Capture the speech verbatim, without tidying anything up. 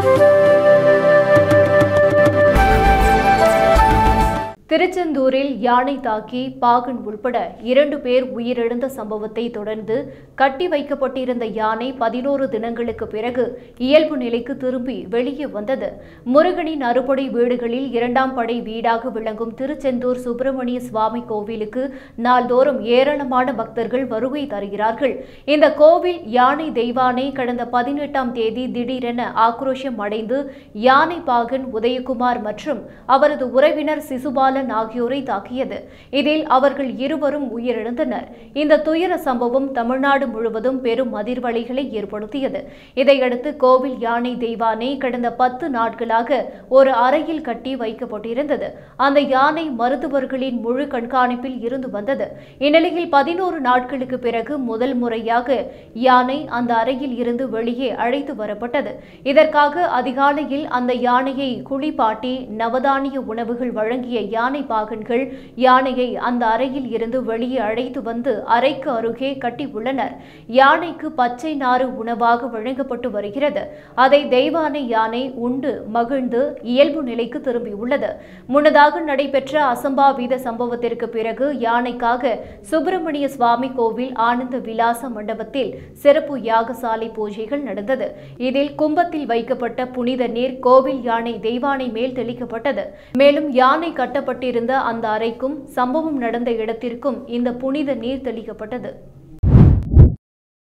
திருச்செந்தூரில் யானை தாக்கி பாகன் உள்பட இரண்டு பேர் உயிரிழந்த சம்பவத்தை தொடர்ந்து கட்டி வைக்கப்பட்டிருந்த யானை பதினோரு தினங்களுக்கு பிறகு இயல்பு நிலைக்கு திரும்பி வெளியே வந்தது. முருகனின் அறுபடை வீடுகளில் இரண்டாம் படை வீடாக விளங்கும் திருச்செந்தூர் சுப்பிரமணிய சுவாமி கோவிலுக்கு நாள்தோறும் ஏராளமான பக்தர்கள் வருகை தருகிறார்கள். இந்த கோவில் யானை தெய்வானை கடந்த பதினெட்டாம் தேதி திடீரென ஆக்ரோஷம் அடைந்து யானை பாகன் உதயகுமார் மற்றும் அவரது உறவினர் சிசுபாலன் ஆகியோரை தாக்கியது. இதில் அவர்கள் இருவரும் உயிரிழந்தனர். இந்த துயர சம்பவம் தமிழ்நாடு முழுவதும் பெரும் அதிர்வலைகளை ஏற்படுத்தியது. இதையடுத்து கோவில் யானை தெய்வானை கடந்த பத்து நாட்களாக ஒரு அறையில் கட்டி வைக்கப்பட்டிருந்தது. அந்த யானை மருத்துவர்களின் முழு கண்காணிப்பில் இருந்து வந்தது. இந்நிலையில் பதினோரு நாட்களுக்கு பிறகு முதல் முறையாக யானை அந்த அறையில் இருந்து வெளியே அழைத்து வரப்பட்டது. இதற்காக அதிகாலையில் அந்த யானையை குளிப்பாட்டி நவதானிய உணவுகள் வழங்கிய யானை பாகன்கள் யானையை அந்த அறையில் இருந்து வெளியே அழைத்து வந்து அறைக்கு அருகே கட்டி உள்ளனர். யானைக்கு பச்சை நாறு உணவாக வழங்கப்பட்டு வருகிறது. அதை தெய்வானை யானை உண்டு மகிழ்ந்து இயல்பு நிலைக்கு திரும்பியுள்ளது. முன்னதாக நடைபெற்ற அசம்பாவித சம்பவத்திற்கு பிறகு யானைக்காக சுப்பிரமணிய சுவாமி கோவில் ஆனந்த விலாச மண்டபத்தில் சிறப்பு யாகசாலை பூஜைகள் நடந்தது. இதில் கும்பத்தில் வைக்கப்பட்ட புனித நீர் கோவில் யானை தெய்வானை மேல் தெளிக்கப்பட்டது. மேலும் யானை கட்டப்பட்டிருந்த அந்த அறைக்கும் சம்பவம் நடந்த இடத்திற்கும் இந்த புனித நீர் தெளிக்கப்பட்டது.